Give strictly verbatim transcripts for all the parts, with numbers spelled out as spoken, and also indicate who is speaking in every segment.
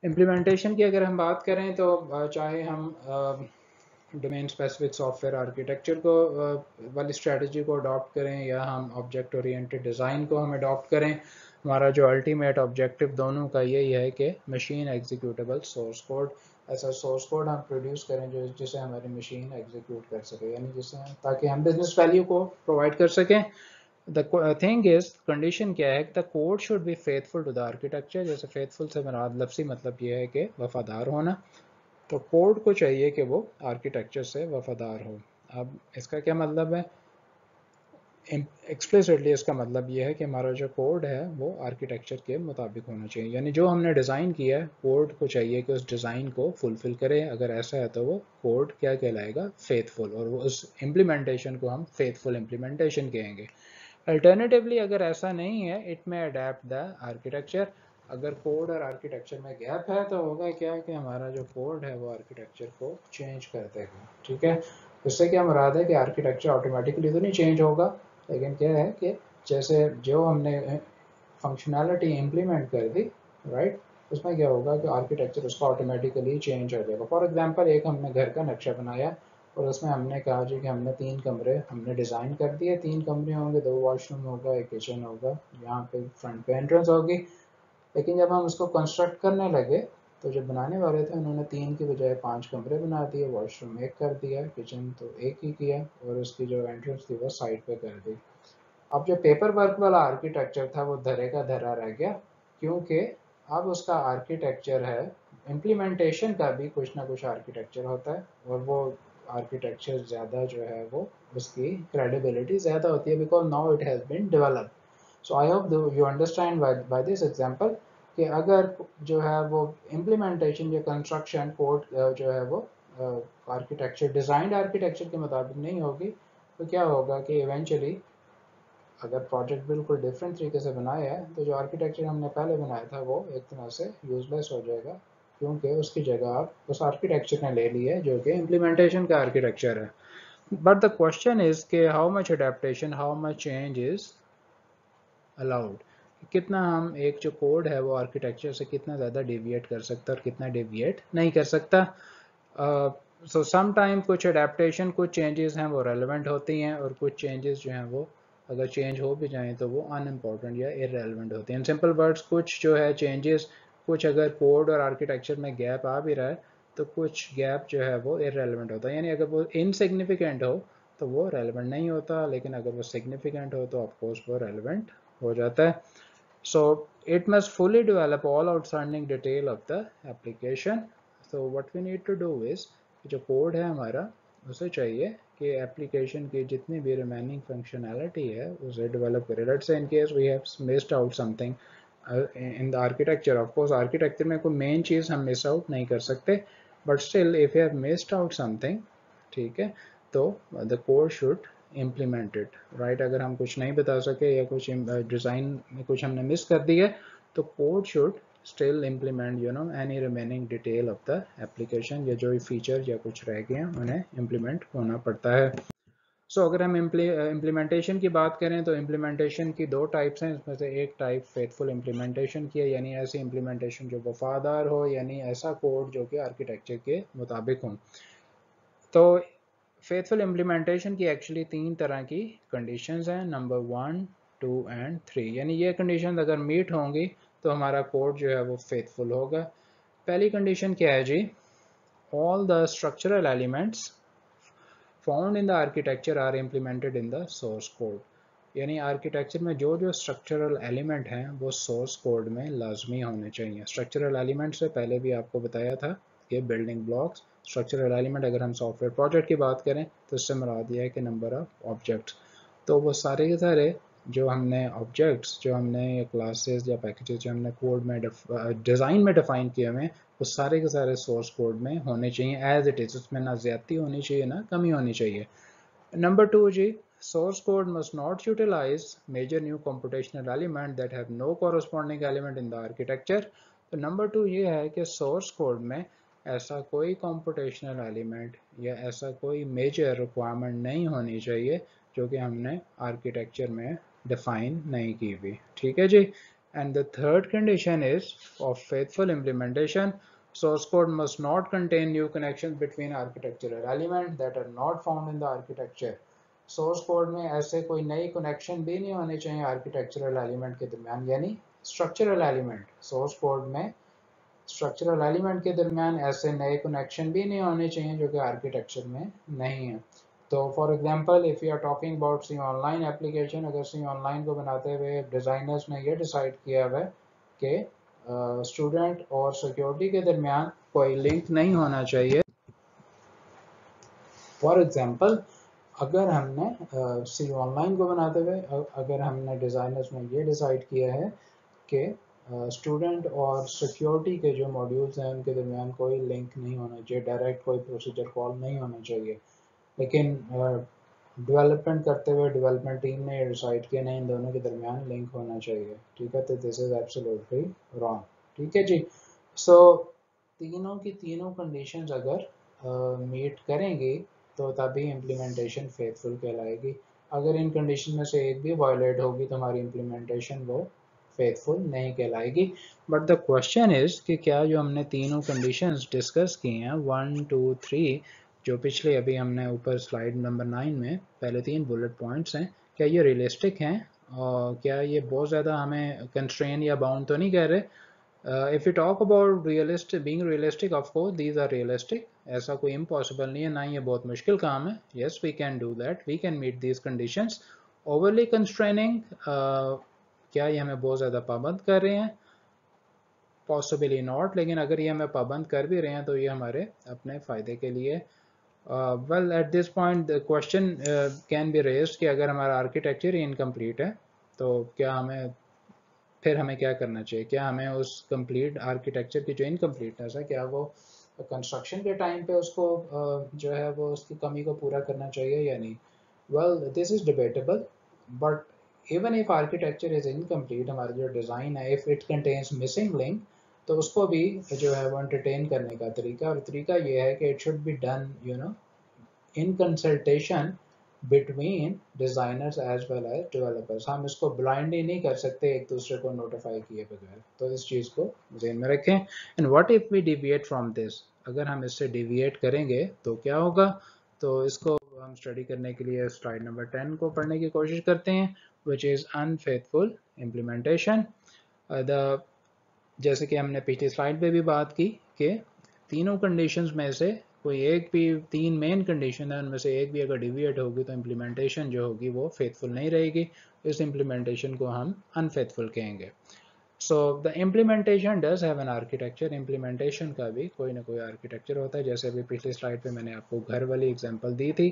Speaker 1: Implementation की अगर हम बात करें तो चाहे हम डोमेन स्पेसिफिक सॉफ्टवेयर आर्किटेक्चर को वाली स्ट्रेटजी को अडॉप्ट करें या हम ऑब्जेक्ट ओरिएंटेड डिज़ाइन को हम अडॉप्ट करें, हमारा जो अल्टीमेट ऑब्जेक्टिव दोनों का यही है कि मशीन एग्जीक्यूटेबल सोर्स कोड, ऐसा सोर्स कोड हम प्रोड्यूस करें जो जिसे हमारी मशीन एग्जीक्यूट कर सके, यानी जिसे ताकि हम बिजनेस वैल्यू को प्रोवाइड कर सकें। द थिंग इज कंडीशन क्या है, the code should be faithful to the architecture. जैसे फेथफुल से मेरा लफ्सी मतलब ये है कि वफादार होना, तो कोड को चाहिए कि वो आर्किटेक्चर से वफादार हो। अब इसका क्या मतलब है, एक्सप्लिसिटली इसका मतलब ये है कि हमारा जो कोड है वो आर्किटेक्चर के मुताबिक होना चाहिए, यानी जो हमने डिज़ाइन किया है कोड को चाहिए कि उस डिज़ाइन को फुलफिल करे। अगर ऐसा है तो वो कोड क्या कहलाएगा, फेथफुल, और वो उस इम्प्लीमेंटेशन को हम फेथफुल इम्प्लीमेंटेशन कहेंगे। अल्टरनेटिवली अगर ऐसा नहीं है, इट में अडेप्ट द आर्किटेक्चर। अगर कोड और आर्किटेक्चर में गैप है तो होगा क्या कि हमारा जो कोड है वो आर्किटेक्चर को चेंज कर देगा। ठीक है, इससे क्या मुराद है कि आर्किटेक्चर ऑटोमेटिकली तो नहीं चेंज होगा, लेकिन क्या है कि जैसे जो हमने फंक्शनैलिटी इम्प्लीमेंट कर दी, राइट, उसमें क्या होगा कि आर्किटेक्चर उसका ऑटोमेटिकली चेंज हो जाएगा। फॉर एग्जांपल एक हमने घर का नक्शा बनाया और उसमें हमने कहा जी कि हमने तीन कमरे हमने डिज़ाइन कर दिए, तीन कमरे होंगे, दो वॉशरूम होगा, एक किचन होगा, यहाँ पे फ्रंट पे एंट्रेंस होगी। लेकिन जब हम उसको कंस्ट्रक्ट करने लगे तो जो बनाने वाले थे उन्होंने तीन की बजाय पांच कमरे बना दिए, वॉशरूम एक कर दिया, किचन तो एक ही किया, और उसकी जो एंट्रेंस थी वो साइड पे कर दी। अब जो पेपर वर्क वाला आर्किटेक्चर था वो धरे का धरा रह गया, क्योंकि अब उसका आर्किटेक्चर है, इम्प्लीमेंटेशन का भी कुछ ना कुछ आर्किटेक्चर होता है, और वो आर्किटेक्चर ज़्यादा जो है वो उसकी क्रेडिबिलिटी ज़्यादा होती है, because now it has been developed. So I hope you understand by this example कि अगर जो है वो इम्प्लीमेंटेशन या कंस्ट्रक्शन कोड जो है वो आर्किटेक्चर डिज़ाइंड आर्किटेक्चर के मुताबिक नहीं होगी, तो क्या होगा कि इवेंचुअली अगर प्रोजेक्ट बिल्कुल डिफरेंट तरीके से बनाया है तो जो आर्किटेक्चर हमने पहले बनाया था वो एक तरह से यूजलेस हो जाएगा, क्योंकि उसकी जगह आप उस आर्किटेक्चर ने ले ली है जो कि इम्प्लीमेंटेशन का आर्किटेक्चर है। बट द क्वेश्चन इज के how much adaptation, how much change is allowed, कितना हम एक जो कोड है वो आर्किटेक्चर से कितना ज़्यादा डेविएट कर सकता है और कितना डेविएट नहीं कर सकता। सो सम टाइम कुछ अडेप्टेशन, कुछ चेंजेस हैं वो रेलेवेंट होती हैं, और कुछ चेंजेस जो हैं वो अगर चेंज हो भी जाएं तो वो अनइम्पॉर्टेंट या इरेलीवेंट होती हैं। इन सिंपल वर्ड्स, कुछ जो है चेंजेस, कुछ अगर कोड और आर्किटेक्चर में गैप आ भी रहा है तो कुछ गैप जो है वो इरेलीवेंट होता है, यानी अगर वो इनसिग्निफिकेंट हो तो वो रेलेवेंट नहीं होता, लेकिन अगर वो सिग्निफिकेंट हो तो ऑफकोर्स वो रेलेवेंट हो जाता है। So it must fully develop all outstanding detail of the application. So what we need to do is जो कोड है हमारा उसे चाहिए कि एप्लीकेशन की जितनी भी रिमेनिंग फंक्शनैलिटी है उसे डेवलप करे। Let's say in case we have missed out something in the architecture, of course architecture में कोई मेन चीज़ हम मिस आउट नहीं कर सकते, but still if you have missed out something, ठीक है, तो the code should implemented, right. अगर हम कुछ नहीं बता सके या कुछ डिज़ाइन में कुछ हमने मिस कर दिया तो code should still implement you know any remaining detail of the application, या जो भी फीचर या कुछ रह गए हैं उन्हें इम्प्लीमेंट होना पड़ता है। सो so, अगर हम इम्प्लीमेंटेशन की बात करें तो इम्प्लीमेंटेशन की दो टाइप्स हैं, इसमें से एक टाइप फेथफुल इम्प्लीमेंटेशन की है, यानी ऐसी इम्प्लीमेंटेशन जो वफादार हो, यानी ऐसा कोड जो कि आर्किटेक्चर के मुताबिक हो। तो फेथफुल इम्प्लीमेंटेशन की एक्चुअली तीन तरह की कंडीशंस हैं, number one, two and three, यानी ये कंडीशन अगर मीट होंगी तो हमारा कोड जो है वो फेथफुल होगा। पहली कंडीशन क्या है जी, all the structural elements found in the architecture are implemented in the source code, यानी आर्किटेक्चर में जो जो स्ट्रक्चरल एलिमेंट हैं वो सोर्स कोड में लाजमी होने चाहिए। स्ट्रक्चरल एलिमेंट से पहले भी आपको बताया था कि बिल्डिंग ब्लॉक्स, स्ट्रक्चरल एलिमेंट, अगर हम सॉफ्टवेयर प्रोजेक्ट की बात करें तो इससे मुराद ये है कि नंबर ऑफ ऑब्जेक्ट्स, तो वो सारे के सारे जो हमने ऑब्जेक्ट्स, जो हमने क्लासेस या पैकेजेस जो हमने कोड में डिज़ाइन में डिफाइन किए हुए हैं वो सारे के सारे सोर्स कोड में होने चाहिए एज इट इज़, उसमें ना ज़्यादती होनी चाहिए ना कमी होनी चाहिए। Number two जी, source code must not utilize major new computational element that have no corresponding element in the architecture। तो नंबर टू ये है कि सोर्स कोड में ऐसा कोई कंप्यूटेशनल एलिमेंट या ऐसा कोई मेजर रिक्वायरमेंट नहीं होनी चाहिए जो कि हमने आर्किटेक्चर में डिफाइन नहीं की हुई। ठीक है जी, And the third condition is of faithful implementation. Source code must not contain new connections between architectural elements that are not found in the architecture. Source code में ऐसे कोई नई कनेक्शन भी नहीं होने चाहिए आर्किटेक्चरल एलिमेंट के दरमियान, यानी स्ट्रक्चरल एलिमेंट, सोर्स कोड में स्ट्रक्चरल एलिमेंट के दरमियान ऐसे नए कनेक्शन भी नहीं होने चाहिए जो कि आर्किटेक्चर में नहीं है। तो for example if you are talking about C online application, अगर सी ऑनलाइन को बनाते हुए डिज़ाइनर्स ने ये डिसाइड किया हुआ है कि स्टूडेंट uh, और सिक्योरिटी के दरमियान कोई लिंक नहीं होना चाहिए। फॉर एग्जांपल अगर हमने सी uh, ऑनलाइन को बनाते हुए अगर हमने डिज़ाइनर्स ने ये डिसाइड किया है कि स्टूडेंट uh, और सिक्योरिटी के जो मॉड्यूल्स हैं उनके दरमियान कोई लिंक नहीं होना चाहिए, डायरेक्ट कोई प्रोसीजर कॉल नहीं होना चाहिए, लेकिन डेवलपमेंट uh, करते हुए डेवलपमेंट टीम ने डिसाइड किया नहीं इन दोनों के दरमियान लिंक होना चाहिए, ठीक है, तो दिस इज एब्सोल्युटली रॉन्ग, ठीक है जी। सो so, तीनों की तीनों कंडीशंस अगर मीट uh, करेंगी तो तभी इम्प्लीमेंटेशन फेथफुल कहलाएगी। अगर इन कंडीशन में से एक भी वायलेट होगी तो हमारी इम्प्लीमेंटेशन वो फेथफुल नहीं कहलाएगी। बट द क्वेश्चन इज कि क्या जो हमने तीनों कंडीशंस डिस्कस की हैं वन टू थ्री, जो पिछले अभी हमने ऊपर स्लाइड नंबर नाइन में पहले तीन बुलेट पॉइंट्स हैं, क्या ये रियलिस्टिक हैं और क्या ये बहुत ज़्यादा हमें कंस्ट्रेन या बाउंड तो नहीं कह रहे? If you talk about realistic being realistic, of course these are realistic, ऐसा कोई इम्पॉसिबल नहीं है, ना ये बहुत मुश्किल काम है। Yes we can do that, we can meet these conditions. Overly constraining, क्या ये हमें बहुत ज़्यादा पाबंद कर रहे हैं? पॉसिबली नॉट, लेकिन अगर ये हमें पाबंद कर भी रहे हैं तो ये हमारे अपने फ़ायदे के लिए। Well at this point the question can be raised कि अगर हमारा आर्किटेक्चर ही इनकम्प्लीट है तो क्या हमें फिर हमें क्या करना चाहिए? क्या हमें उस कंप्लीट आर्किटेक्चर की जो इनकम्प्लीटनेस है क्या वो कंस्ट्रक्शन के टाइम पे उसको uh, जो है वो उसकी कमी को पूरा करना चाहिए या नहीं? Well this is debatable, but even if architecture is incomplete, हमारा जो डिज़ाइन है if it contains missing link, तो उसको भी जो है वो एंटरटेन करने का तरीका, और तरीका ये है कि it should be done you know in consultation between designers as well as developers. हम इसको ब्लाइंडली नहीं कर सकते एक दूसरे को नोटिफाई किए बगैर, तो इस चीज़ को ध्यान में रखें। And what if we deviate from this, अगर हम इससे डिविएट करेंगे तो क्या होगा? तो इसको हम स्टडी करने के लिए स्लाइड नंबर टेन को पढ़ने की कोशिश करते हैं, which is unfaithful implementation. The जैसे कि हमने पिछली स्लाइड पे भी बात की कि तीनों कंडीशंस में से कोई एक भी, तीन मेन कंडीशन है उनमें से एक भी अगर डिविएट होगी तो इम्प्लीमेंटेशन जो होगी वो फेथफुल नहीं रहेगी, इस इम्प्लीमेंटेशन को हम अनफेथफुल कहेंगे। So the implementation does have an architecture, implementation का भी कोई ना कोई आर्किटेक्चर होता है, जैसे अभी पिछली स्लाइड पे मैंने आपको घर वाली एग्जांपल दी थी।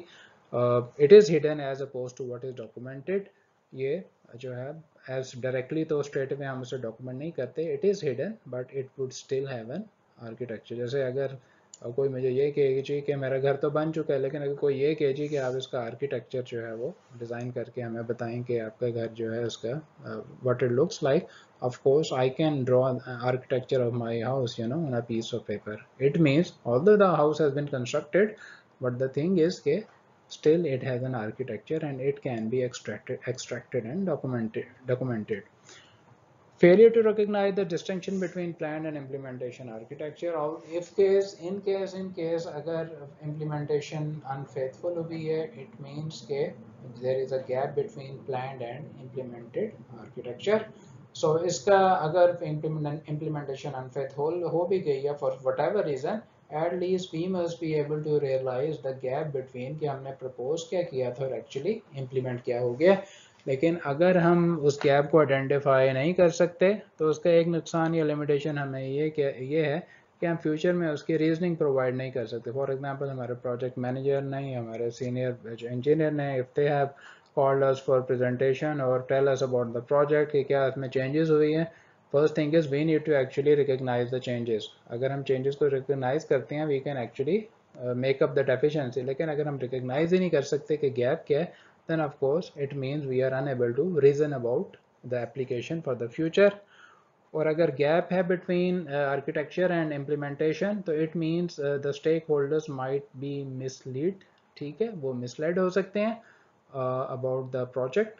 Speaker 1: It is hidden as opposed to what is documented, ये जो है एज डायरेक्टली तो स्ट्रेट में हम उसे डॉक्यूमेंट नहीं करते, it is hidden but it would still have an architecture. जैसे अगर कोई मुझे ये कहे जी कि मेरा घर तो बन चुका है, लेकिन अगर कोई ये कहे जी कि आप इसका आर्किटेक्चर जो है वो डिज़ाइन करके हमें बताएं कि आपका घर जो है उसका what it looks like, of course I can draw an architecture of my house you know on a piece of paper. It means although the house has been constructed, but the thing is ke still it has an architecture and it can be extracted extracted and documented documented Failure to recognize the distinction between planned and implementation architecture, or if case in case in case agar implementation unfaithful हुई है, it means के there is a gap between planned and implemented architecture. So इसका अगर implementation unfaithful हो भी गई है for whatever reason, at least we must be able to realize the gap between कि हमने propose क्या किया था और actually implement क्या हो गया। लेकिन अगर हम उस गैप को आइडेंटिफाई नहीं कर सकते तो उसका एक नुकसान या लिमिटेशन हमें ये ये है कि हम फ्यूचर में उसकी रीजनिंग प्रोवाइड नहीं कर सकते। फॉर एग्जांपल हमारे प्रोजेक्ट मैनेजर नहीं, हमारे सीनियर इंजीनियर ने, if they have called us for presentation और tell us about the project कि क्या इसमें चेंजेस हुई हैं, first thing is we need to actually recognise the changes. अगर हम चेंजेस को रिकग्नाइज करते हैं we can actually make up the deficiency, लेकिन अगर हम रिकग्नाइज ही नहीं कर सकते कि गैप क्या है, then of course it means we are unable to reason about the application for the future. और अगर gap है between uh, architecture and implementation तो it means uh, the stakeholders might be misled, ठीक है, वो misled हो सकते हैं uh, about the project,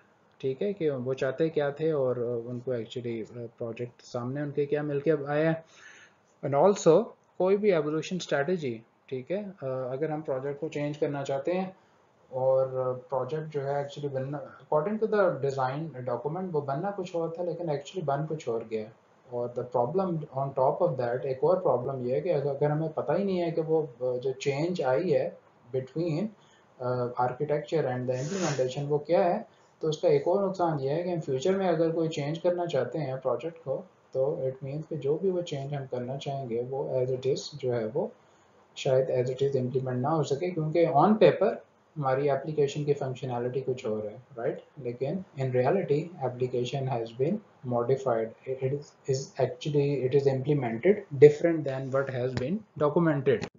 Speaker 1: ठीक है, कि वो चाहते क्या थे और उनको एक्चुअली प्रोजेक्ट सामने उनके क्या मिल के आया है। एंड ऑल्सो कोई भी एवोल्यूशन स्ट्रैटेजी, ठीक है, अगर हम प्रोजेक्ट को चेंज करना चाहते हैं और प्रोजेक्ट जो है एक्चुअली बनना according to the design document वो बनना कुछ और था, लेकिन एक्चुअली बन कुछ और गया। और the problem on top of that, एक और प्रॉब्लम ये है कि अगर हमें पता ही नहीं है कि वो जो चेंज आई है between architecture and the implementation वो क्या है, तो उसका एक और नुकसान ये है कि हम फ्यूचर में अगर कोई चेंज करना चाहते हैं प्रोजेक्ट को, तो इट मीन्स कि जो भी वो चेंज हम करना चाहेंगे वो एज इट इज़ जो है वो शायद एज इट इज़ इम्प्लीमेंट ना हो सके, क्योंकि ऑन पेपर हमारी एप्लीकेशन की फंक्शनैलिटी कुछ और है, राइट, लेकिन in reality application has been modified. It is, is actually it is implemented different than what has been documented.